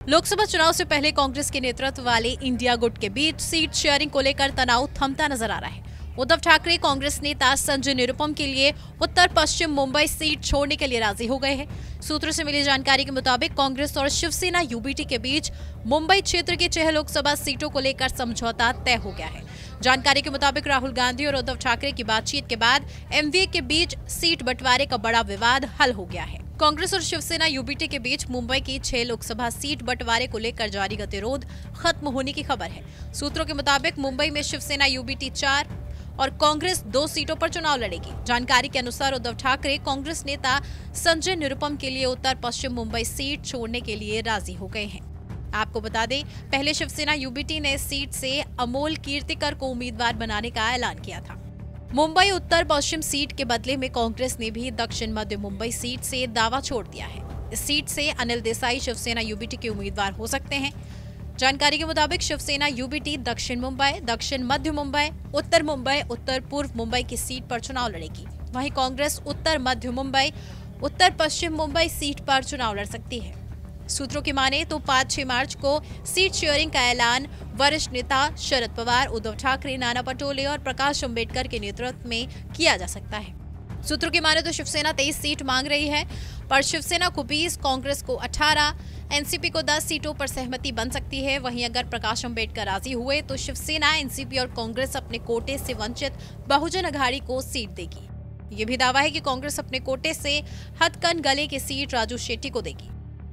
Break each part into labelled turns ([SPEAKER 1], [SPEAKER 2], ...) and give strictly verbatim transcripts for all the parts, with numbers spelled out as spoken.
[SPEAKER 1] लोकसभा चुनाव से पहले कांग्रेस के नेतृत्व वाले इंडिया गुट के बीच सीट शेयरिंग को लेकर तनाव थमता नजर आ रहा है। उद्धव ठाकरे कांग्रेस नेता संजय निरुपम के लिए उत्तर पश्चिम मुंबई सीट छोड़ने के लिए राजी हो गए हैं। सूत्रों से मिली जानकारी के मुताबिक कांग्रेस और शिवसेना यूबीटी के बीच मुंबई क्षेत्र की छह लोकसभा सीटों को लेकर समझौता तय हो गया है। जानकारी के मुताबिक राहुल गांधी और उद्धव ठाकरे की बातचीत के बाद एमवीए के बीच सीट बंटवारे का बड़ा विवाद हल हो गया है। कांग्रेस और शिवसेना यूबीटी के बीच मुंबई की छह लोकसभा सीट बंटवारे को लेकर जारी गतिरोध खत्म होने की खबर है। सूत्रों के मुताबिक मुंबई में शिवसेना यूबीटी चार और कांग्रेस दो सीटों पर चुनाव लड़ेगी। जानकारी के अनुसार उद्धव ठाकरे कांग्रेस नेता संजय निरुपम के लिए उत्तर पश्चिम मुंबई सीट छोड़ने के लिए राजी हो गए हैं। आपको बता दें, पहले शिवसेना यूबीटी ने सीट से अमोल कीर्तिकर को उम्मीदवार बनाने का ऐलान किया था। मुंबई उत्तर पश्चिम सीट के बदले में कांग्रेस ने भी दक्षिण मध्य मुंबई सीट से दावा छोड़ दिया है। इस सीट से अनिल देसाई शिवसेना यूबीटी के उम्मीदवार हो सकते हैं। जानकारी के मुताबिक शिवसेना यूबीटी दक्षिण मुंबई, दक्षिण मध्य मुंबई, उत्तर मुंबई, उत्तर पूर्व मुंबई की सीट पर चुनाव लड़ेगी। वहीं कांग्रेस उत्तर मध्य मुंबई, उत्तर पश्चिम मुंबई सीट पर चुनाव लड़ सकती है। सूत्रों की माने तो पाँच छह मार्च को सीट शेयरिंग का ऐलान वरिष्ठ नेता शरद पवार, उद्धव ठाकरे, नाना पटोले और प्रकाश अंबेडकर के नेतृत्व में किया जा सकता है। सूत्रों की माने तो शिवसेना तेईस सीट मांग रही है, पर शिवसेना को बीस, कांग्रेस को अठारह, एनसीपी को दस सीटों पर सहमति बन सकती है। वहीं अगर प्रकाश अंबेडकर राजी हुए तो शिवसेना, एनसीपी और कांग्रेस अपने कोटे से वंचित बहुजन अघाड़ी को सीट देगी। ये भी दावा है कि कांग्रेस अपने कोटे से हथकन गले की सीट राजू शेट्टी को देगी।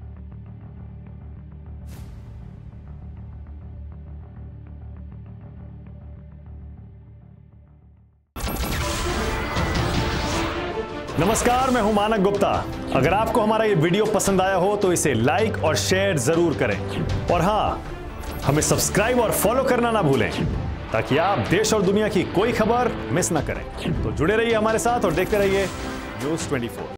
[SPEAKER 2] नमस्कार, मैं हूं मानक गुप्ता। अगर आपको हमारा ये वीडियो पसंद आया हो तो इसे लाइक और शेयर जरूर करें, और हां, हमें सब्सक्राइब और फॉलो करना ना भूलें ताकि आप देश और दुनिया की कोई खबर मिस ना करें। तो जुड़े रहिए हमारे साथ और देखते रहिए न्यूज़ चौबीस।